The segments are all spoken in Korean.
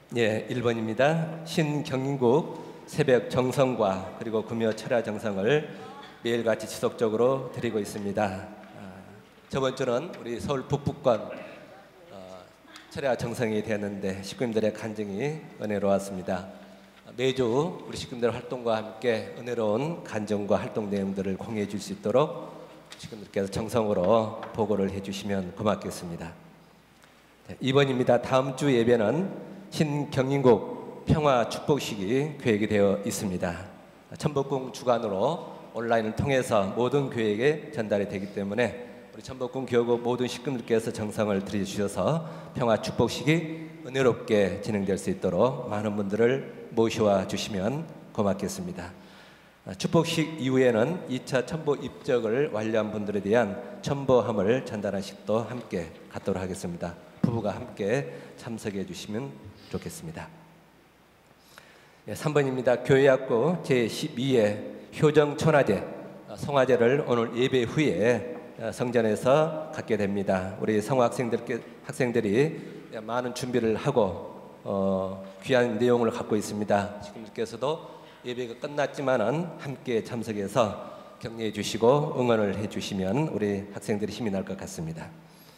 예, 1번입니다. 신경인국 새벽 정성과 그리고 금요 철야 정성을 매일같이 지속적으로 드리고 있습니다. 저번 주는 우리 서울 북부권 철야 정성이 되었는데 식구님들의 간증이 은혜로웠습니다. 매주 우리 식구님들 활동과 함께 은혜로운 간증과 활동 내용들을 공유해 줄 수 있도록 식구님들께서 정성으로 보고를 해주시면 고맙겠습니다. 2번입니다. 다음 주 예배는 신경인국 평화 축복식이 계획이 되어 있습니다. 천복궁 주관으로 온라인을 통해서 모든 교회에 전달이 되기 때문에 우리 천복궁 교구 모든 식구들께서 정성을 들여주셔서 평화 축복식이 은혜롭게 진행될 수 있도록 많은 분들을 모셔와 주시면 고맙겠습니다. 축복식 이후에는 2차 첨보 입적을 완료한 분들에 대한 첨보함을 전달한 식도 함께 갖도록 하겠습니다. 부부가 함께 참석해 주시면 좋겠습니다. 3번입니다. 교회학부 제12회 효정천화제 성화제를 오늘 예배 후에 성전에서 갖게 됩니다. 우리 학생들이 많은 준비를 하고 귀한 내용을 갖고 있습니다. 지금께서도 예배가 끝났지만은 함께 참석해서 격려해 주시고 응원을 해 주시면 우리 학생들이 힘이 날 것 같습니다.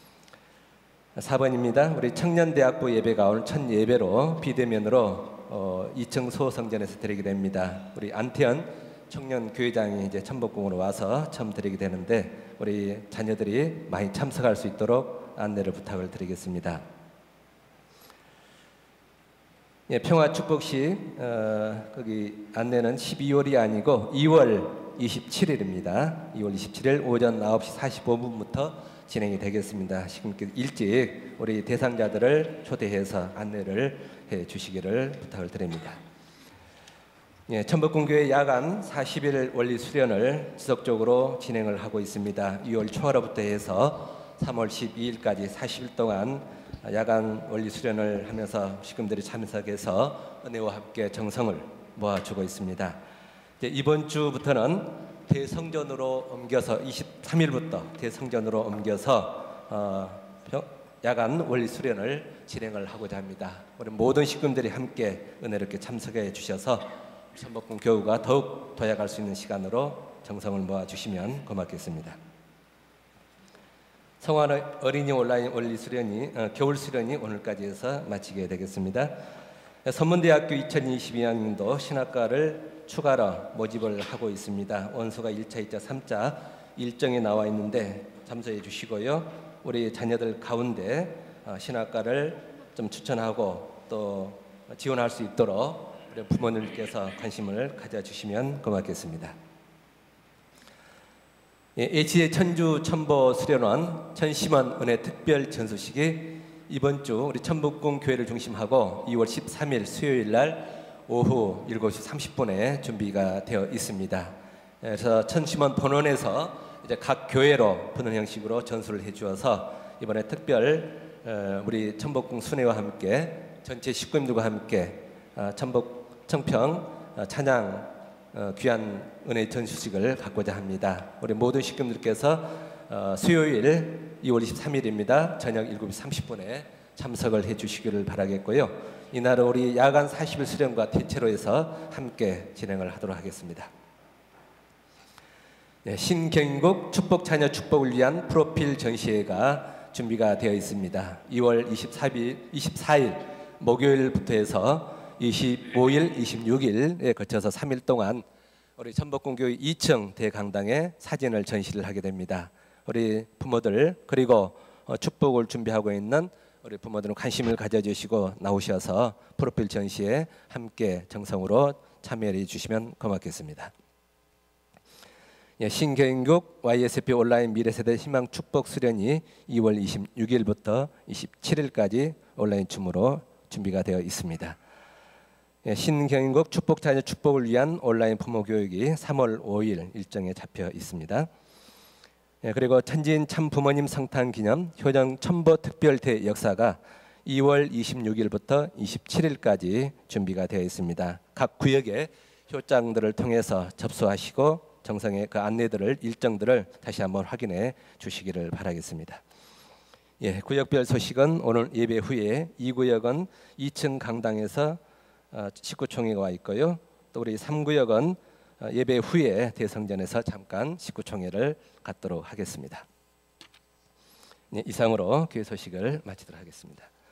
4번입니다. 우리 청년대학부 예배가 오늘 첫 예배로 비대면으로 2층 소성전에서 드리게 됩니다. 우리 안태현 청년교회장이 이제 천복궁으로 와서 처음 드리게 되는데 우리 자녀들이 많이 참석할 수 있도록 안내를 부탁을 드리겠습니다. 예, 평화축복식 거기 안내는 12월이 아니고 2월 27일입니다. 2월 27일 오전 9시 45분부터 진행이 되겠습니다. 지금 일찍 우리 대상자들을 초대해서 안내를 해 주시기를 부탁을 드립니다. 예, 천복궁교회 야간 40일 원리 수련을 지속적으로 진행을 하고 있습니다. 2월 초하루부터 해서 3월 12일까지 40일 동안 야간 원리 수련을 하면서 식구들이 참석해서 은혜와 함께 정성을 모아주고 있습니다. 이번 주부터는 대성전으로 옮겨서 23일부터 대성전으로 옮겨서 야간 원리 수련을 진행을 하고자 합니다. 우리 모든 식구들이 함께 은혜롭게 참석해 주셔서 천복궁 교우가 더욱 도약할 수 있는 시간으로 정성을 모아주시면 고맙겠습니다. 성화 어린이 온라인 원리 수련이 겨울 수련이 오늘까지 해서 마치게 되겠습니다. 선문대학교 2022학년도 신학과를 추가로 모집을 하고 있습니다. 원서가 1차, 2차, 3차 일정이 나와 있는데 참석해 주시고요. 우리 자녀들 가운데 신학과를 좀 추천하고 또 지원할 수 있도록 우리 부모님께서 관심을 가져주시면 고맙겠습니다. HJ 천주 천보 수련원 천심원 은혜 특별 전수식이 이번 주 우리 천복궁 교회를 중심하고 2월 13일 수요일 날 오후 7시 30분에 준비가 되어 있습니다. 그래서 천심원 본원에서 이제 각 교회로 부는 형식으로 전수를 해주어서 이번에 특별 우리 천복궁 순회와 함께 전체 식구님들과 함께 청평 찬양 귀한 은혜 전수식을 갖고자 합니다. 우리 모든 식구님들께서 수요일 2월 23일입니다. 저녁 7시 30분에 참석을 해주시기를 바라겠고요. 이날은 우리 야간 40일 수련과 대체로 해서 함께 진행을 하도록 하겠습니다. 네, 신경인국 축복자녀 축복을 위한 프로필 전시회가 준비가 되어 있습니다. 2월 24일 목요일부터 해서 25일, 26일에 거쳐서 3일 동안 우리 천복궁교회 2층 대강당에 사진을 전시를 하게 됩니다. 우리 부모들 그리고 축복을 준비하고 있는 우리 부모들은 관심을 가져주시고 나오셔서 프로필 전시에 함께 정성으로 참여해 주시면 고맙겠습니다. 예, 신경인국 YSP 온라인 미래세대 희망 축복 수련이 2월 26일부터 27일까지 온라인 줌으로 준비가 되어 있습니다. 예, 신경인국 축복자녀 축복을 위한 온라인 부모 교육이 3월 5일 일정에 잡혀 있습니다. 예, 그리고 천지인 참부모님 성탄 기념 효정 첨보 특별대 역사가 2월 26일부터 27일까지 준비가 되어 있습니다. 각 구역의 효장들을 통해서 접수하시고 정성의 그 안내들을 일정들을 다시 한번 확인해 주시기를 바라겠습니다. 예, 구역별 소식은 오늘 예배 후에 2구역은 2층 강당에서 식구총회가 와 있고요. 또 우리 3구역은 예배 후에 대성전에서 잠깐 식구총회를 갖도록 하겠습니다. 네, 이상으로 교회 소식을 마치도록 하겠습니다.